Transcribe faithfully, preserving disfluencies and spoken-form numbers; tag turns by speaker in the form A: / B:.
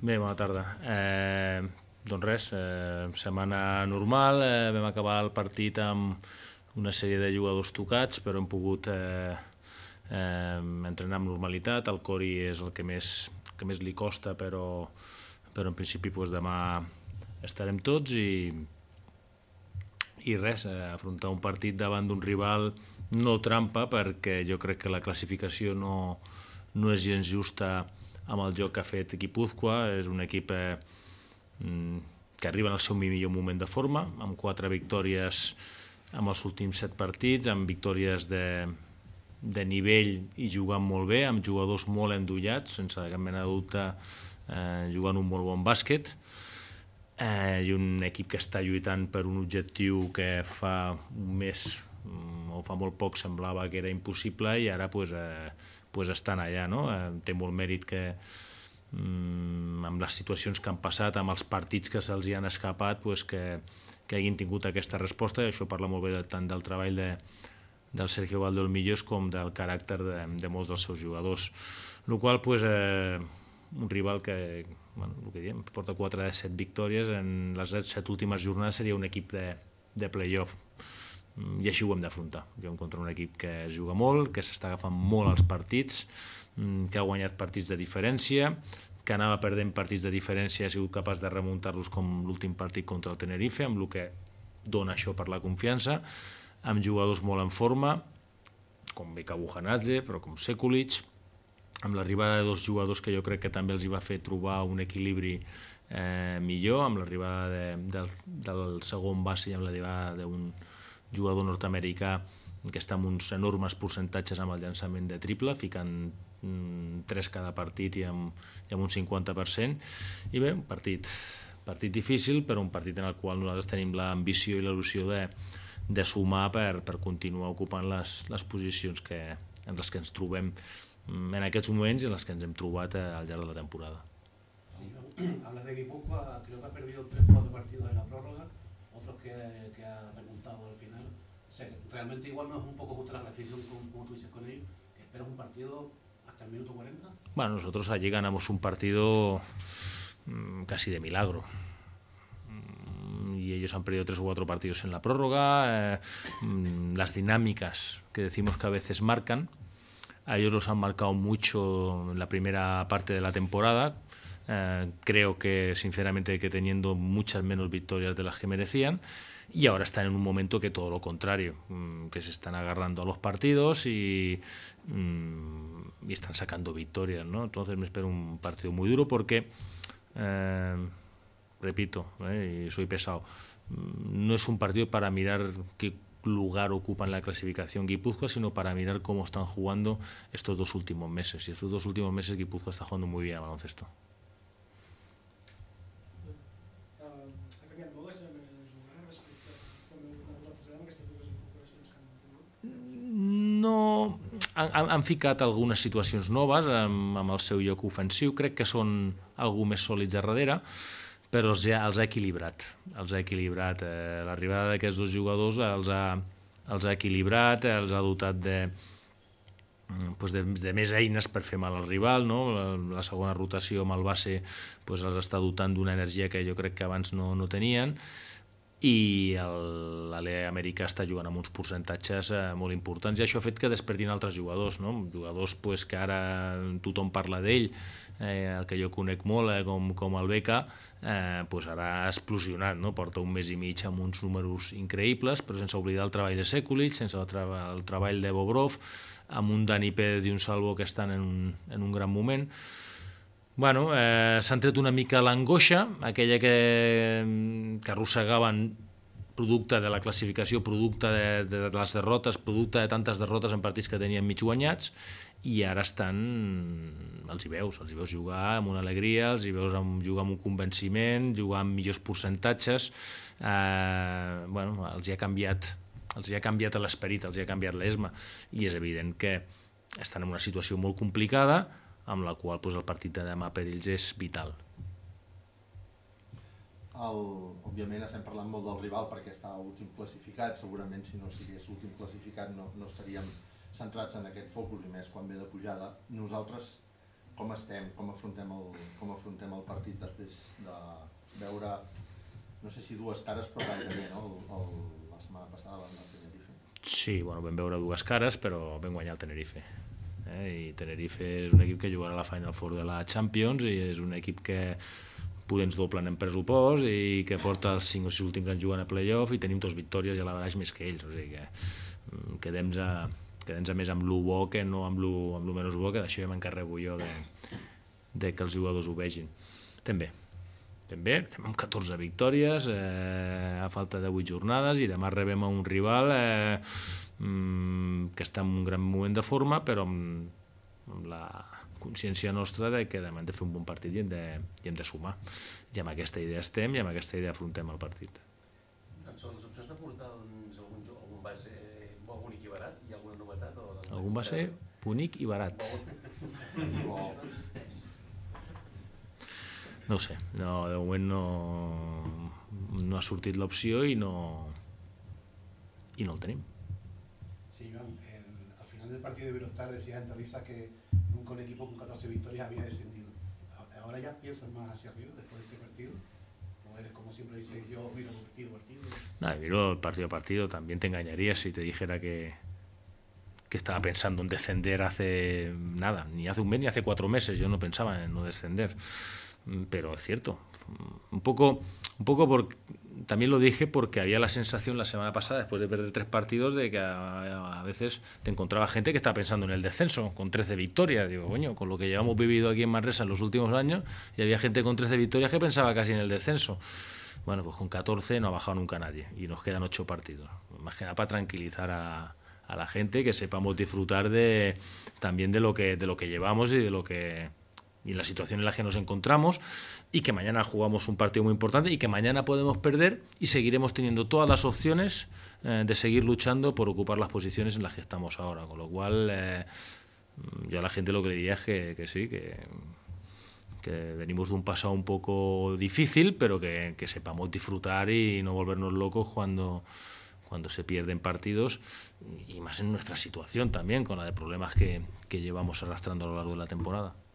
A: Bé, bona tarda. Eh, doncs res, eh, setmana normal, eh, vam acabar el partit amb una sèrie de jugadors tocats, però hem pogut eh, eh, entrenar amb normalitat. El Cori és el que més, que més li costa, però, però en principi doncs, demà estarem tots i, i res, eh, afrontar un partit davant d'un rival no trampa, perquè jo crec que la classificació no, no és gens justa amb el joc que ha fet Guipúzcoa. És un equip eh, que arriba en el seu millor moment de forma, amb quatre victòries amb els últims set partits, amb victòries de, de nivell i jugant molt bé, amb jugadors molt endollats, sense cap mena de dubte, eh, jugant un molt bon bàsquet, eh, i un equip que està lluitant per un objectiu que fa un mes o fa molt poc semblava que era impossible i ara pues, eh, pues estan allà, no? Eh, té molt mèrit que mm, amb les situacions que han passat, amb els partits que se'ls han escapat, pues, que, que hagin tingut aquesta resposta, i això parla molt bé de, tant del treball de, del Sergio Valdolmillos com del caràcter de, de molts dels seus jugadors. El qual, pues, eh, un rival que, bueno, el que diem, porta quatre de set victòries, en les set últimes jornades seria un equip de, de play-off. I així ho hem d'afrontar. Jo em contra un equip que juga molt, que s'està agafant molt als partits, que ha guanyat partits de diferència, que anava perdent partits de diferència i ha sigut capaç de remuntar-los com l'últim partit contra el Tenerife, amb el que dona això per la confiança, amb jugadors molt en forma, com Beka Bujanadze, però com Sekulic, amb l'arribada de dos jugadors que jo crec que també els hi va fer trobar un equilibri eh, millor, amb l'arribada de, del, del segon base i amb l'arribada d'un jugador nord-americà que està amb uns enormes percentatges amb el llançament de triple, ficant mm, tres cada partit i amb, i amb un cinquanta per cent. I bé, un partit, partit difícil, però un partit en el qual nosaltres tenim l'ambició i l'il·lusió de, de sumar per, per continuar ocupant les, les posicions que, en les que ens trobem en aquests moments i en les que ens hem trobat al llarg de la temporada.
B: Sí, hablas de Guipúzcoa, creo que ha perdido tres o cuatro partidos en la prórroga, otros que, que ha remontado al final. O sea, realmente igual no es un poco justa la clasificación como, como tú dices con ellos, que esperas un partido hasta el minuto cuarenta.
A: Bueno, nosotros allí ganamos un partido mmm, casi de milagro. Y ellos han perdido tres o cuatro partidos en la prórroga. Eh, las dinámicas que decimos que a veces marcan, a ellos los han marcado mucho en la primera parte de la temporada. Eh, creo que sinceramente que teniendo muchas menos victorias de las que merecían, y ahora están en un momento que todo lo contrario, que se están agarrando a los partidos y, y están sacando victorias, ¿no? Entonces me espero un partido muy duro porque eh, repito, eh, y soy pesado, no es un partido para mirar qué lugar ocupa en la clasificación Guipúzcoa, sino para mirar cómo están jugando estos dos últimos meses. Y estos dos últimos meses Guipúzcoa está jugando muy bien al baloncesto. No, han, han ficat algunes situacions noves amb, amb el seu lloc ofensiu, crec que són algú més sòlids a darrere, però els ha, els ha equilibrat. Els ha equilibrat. Eh, l'arribada d'aquests dos jugadors els ha, els ha equilibrat, els ha dotat de, pues de, de més eines per fer mal al rival, no? La, la segona rotació amb el base pues els està dotant d'una energia que jo crec que abans no, no tenien, i l'Ale americà està jugant amb uns percentatges eh, molt importants, i això ha fet que despertin altres jugadors, no? Jugadors pues, que ara tothom parla d'ell, eh, el que jo conec molt, eh, com, com el Beka, eh, pues ara ha explosionat, no? Porta un mes i mig amb uns números increïbles, però sense oblidar el treball de Sekulic, sense el, tra el treball de Bobrov, amb un Dani Pérez i un Salvo que estan en un, en un gran moment. Bueno, eh, s'han tret una mica l'angoixa, aquella que, que arrossegaven producte de la classificació, producte de, de les derrotes, producte de tantes derrotes en partits que tenien mig guanyats, i ara estan, els hi veus, els hi veus jugar amb una alegria, els hi veus amb, jugar amb un convenciment, jugar amb millors percentatges, eh, bueno, els hi ha canviat, els hi ha canviat l'esperit, els hi ha canviat l'esma, i és evident que estan en una situació molt complicada, amb la qual pues, el partit de demà per ells és vital.
C: El, òbviament estem parlant molt del rival perquè està últim classificat, segurament si no sigués últim classificat no, no estaríem centrats en aquest focus, i més quan ve de pujada. Nosaltres, com estem, com afrontem el, com afrontem el partit després de veure, no sé si dues cares, però gairebé, no? El, el, la setmana passada vam anar a Tenerife.
A: Sí, bueno, vam veure dues cares, però vam guanyar el Tenerife. Eh? I Tenerife és un equip que jugarà a la Final Four de la Champions i és un equip que poder ens doblen en pressupost i que porta els cinc o sis últims anys jugant a playoff i tenim dos victòries i a l'averaix més que ells, o sigui que quedem a, quedem a més amb lo bo que no amb lo, amb lo menys bo, que d'això ja m'encarrego jo de, de que els jugadors ho vegin. Estem bé, estem bé, estem amb catorze victòries eh, a falta de vuit jornades i demà rebem a un rival eh, que està en un gran moment de forma, però amb, amb la consciència nostra de que demà hem de fer un bon partit i hem de, i hem de sumar. I amb aquesta idea estem i amb aquesta idea afrontem el partit.
D: Doncs són les opcions de portar doncs, algun, algun base bonic i barat? Hi ha alguna novetat? O de...
A: Algun base bonic i barat?
D: Bo...
A: No ho sé, no, de moment no, no ha sortit l'opció i no, i no el tenim.
B: Sí, Iván, el, al final del partido de Iberostar decías en Tarrisa que nunca un equipo con catorce victorias había descendido. ¿Ahora ya piensas más hacia arriba después de este partido? ¿O eres como siempre dices, yo miro partido a partido?
A: No, miro partido a partido, también te engañaría si te dijera que, que estaba pensando en descender hace nada, ni hace un mes ni hace cuatro meses, yo no pensaba en no descender. Pero es cierto, un poco, un poco por, también lo dije porque había la sensación la semana pasada, después de perder tres partidos, de que a, a veces te encontraba gente que estaba pensando en el descenso, con trece victorias. Digo, coño, con lo que llevamos vivido aquí en Manresa en los últimos años, y había gente con trece victorias que pensaba casi en el descenso. Bueno, pues con catorce no ha bajado nunca nadie y nos quedan ocho partidos. Más que nada para tranquilizar a, a la gente, que sepamos disfrutar de, también de lo que, de lo que llevamos y de lo que... y la situación en la que nos encontramos, y que mañana jugamos un partido muy importante y que mañana podemos perder y seguiremos teniendo todas las opciones eh, de seguir luchando por ocupar las posiciones en las que estamos ahora, con lo cual eh, yo a la gente lo que le diría es que, que sí, que, que venimos de un pasado un poco difícil, pero que, que sepamos disfrutar y no volvernos locos cuando, cuando se pierden partidos, y más en nuestra situación también, con la de problemas que, que llevamos arrastrando a lo largo de la temporada.